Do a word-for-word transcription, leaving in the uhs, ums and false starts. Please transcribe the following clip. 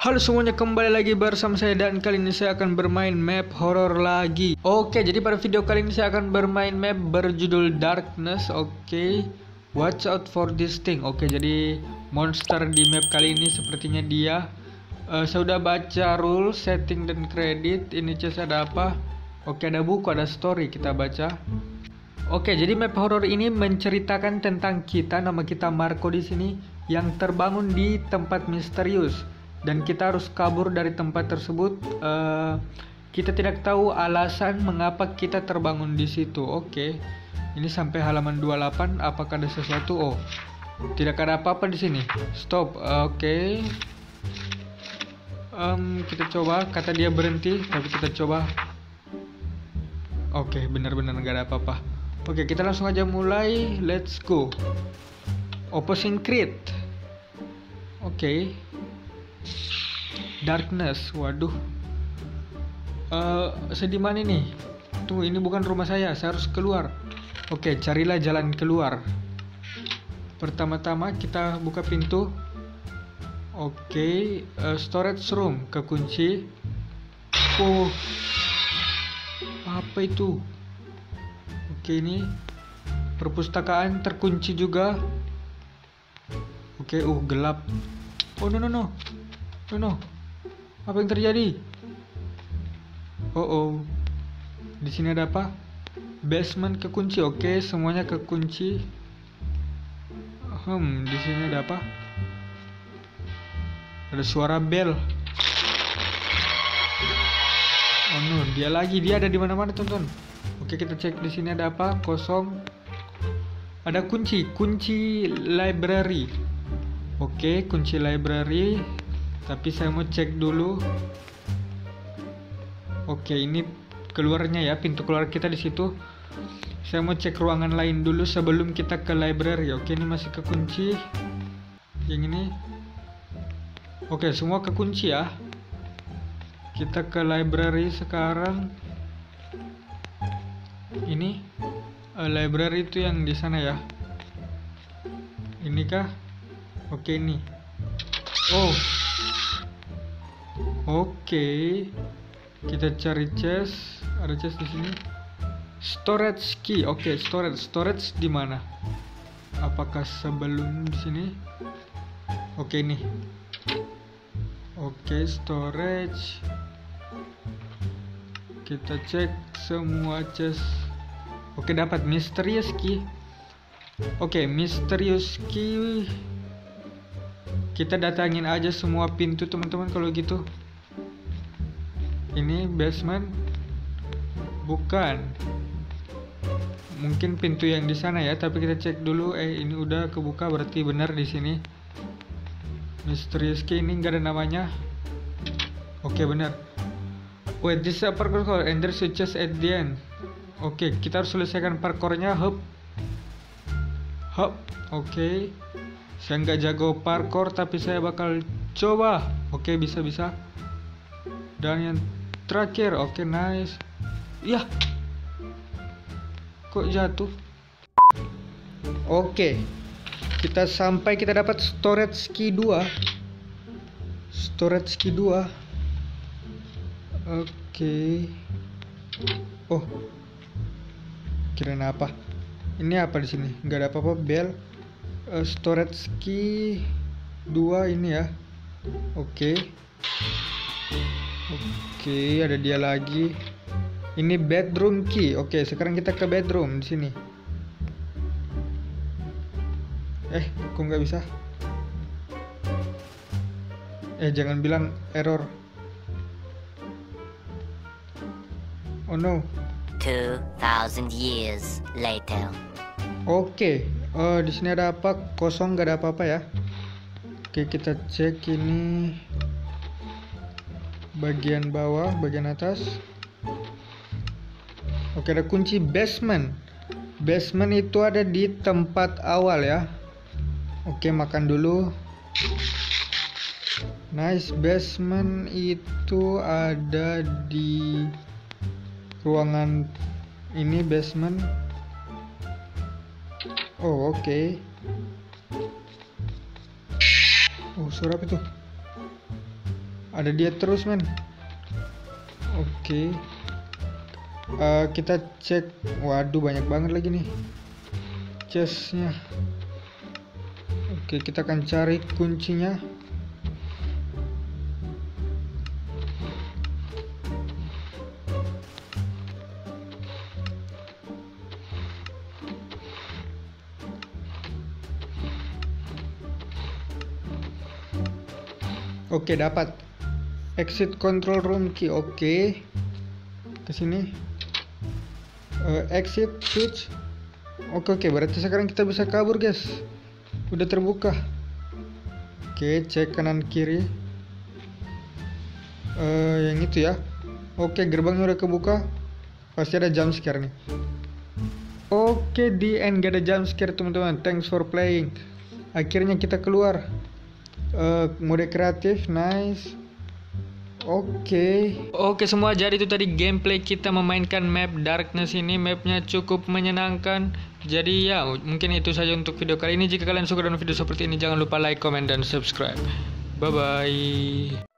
Halo semuanya, kembali lagi bersama saya dan kali ini saya akan bermain map horror lagi. Oke, jadi pada video kali ini saya akan bermain map berjudul Darkness. Oke, watch out for this thing. Oke, jadi monster di map kali ini sepertinya dia. Uh, saya udah baca rule, setting dan kredit. Ini chest ada apa? Oke, ada buku, ada story, kita baca. Oke, jadi map horror ini menceritakan tentang kita, nama kita Marco di sini, yang terbangun di tempat misterius. Dan kita harus kabur dari tempat tersebut. Uh, kita tidak tahu alasan mengapa kita terbangun di situ. Oke, ini sampai halaman dua puluh delapan. Apakah ada sesuatu? Oh, tidak ada apa-apa di sini. Stop. Uh, Oke, um, kita coba. Kata dia berhenti, tapi kita coba. Oke, benar-benar nggak ada apa-apa. Oke, kita langsung aja mulai. Let's go. Opposing Creed. Oke. Darkness, waduh. Uh, sedih mana nih? Tunggu, ini bukan rumah saya. Saya harus keluar. Oke, carilah jalan keluar. Pertama-tama kita buka pintu. Oke, uh, storage room kekunci. Oh, apa itu? Oke, ini perpustakaan terkunci juga. Oke, uh gelap. Oh no no no, no no. Apa yang terjadi? Oh oh, di sini ada apa? Basement kekunci. Oke, semuanya kekunci. Hmm, di sini ada apa? Ada suara bel. Oh no, dia lagi. Dia ada di mana-mana, tonton. Oke, kita cek di sini ada apa? Kosong. Ada kunci, kunci library. Oke, kunci library. Tapi saya mau cek dulu. Oke, ini keluarnya ya, pintu keluar kita di situ. Saya mau cek ruangan lain dulu sebelum kita ke library. Oke, ini masih kekunci. Yang ini. Oke, semua kekunci ya. Kita ke library sekarang. Ini uh, library itu yang di sana ya. Ini kah? Oke, ini. Oh. Oke. Kita cari chest. Ada chest di sini. Storage key. Oke, storage. Storage di mana? Apakah sebelum di sini? Oke, ini. Oke, storage. Kita cek semua chest. Oke, dapat mysterious key. Oke, mysterious key. Kita datangin aja semua pintu, teman-teman, kalau gitu. Ini basement. Bukan. Mungkin pintu yang di sana ya, tapi kita cek dulu. Eh, ini udah kebuka, berarti benar di sini. Mysterious key ini enggak ada namanya. Oke, benar. Wait, this is a parkour and there's a chest at the end. Oke, kita harus selesaikan parkournya. Hop. Hop. Oke. Saya nggak jago parkour, tapi saya bakal coba. Oke, bisa-bisa. Dan yang terakhir. Oke, nice. Yah, kok jatuh? Oke, kita sampai, kita dapat storage key dua. Storage key dua. Oke. Oh, kirain apa? Ini apa di sini? Nggak ada apa-apa. Bell. Uh, storage key dua ini ya. Oke. Oke, ada dia lagi. Ini bedroom key. Oke, sekarang kita ke bedroom di sini. Eh, kok nggak bisa? Eh, jangan bilang error. Oh no. two thousand years later. Oke, uh, di sini ada apa? Kosong, nggak ada apa-apa ya. Oke, kita cek ini bagian bawah, bagian atas. Oke, ada kunci basement. Basement itu ada di tempat awal ya. Oke, makan dulu. Nice, basement itu ada di ruangan ini, basement. Oh, oke. Okay. Oh, suara apa itu? Ada dia terus men. Oke. Uh, kita cek. Waduh banyak banget lagi nih chestnya. Oke, kita akan cari kuncinya. Oke, dapat exit control room key. Oke, ke sini. Uh, exit switch. Oke oke, berarti sekarang kita bisa kabur guys. Udah terbuka. Oke, cek kanan kiri. Uh, yang itu ya. Oke, gerbangnya udah kebuka. Pasti ada jump scare nih. Oke, di end gak ada jump scare teman-teman. Thanks for playing. Akhirnya kita keluar. Uh, mode kreatif, nice. Oke, okay. Oke okay, semua, jadi itu tadi gameplay kita memainkan map Darkness ini. Mapnya cukup menyenangkan. Jadi ya, mungkin itu saja untuk video kali ini. Jika kalian suka dengan video seperti ini, jangan lupa like, comment, dan subscribe. Bye bye.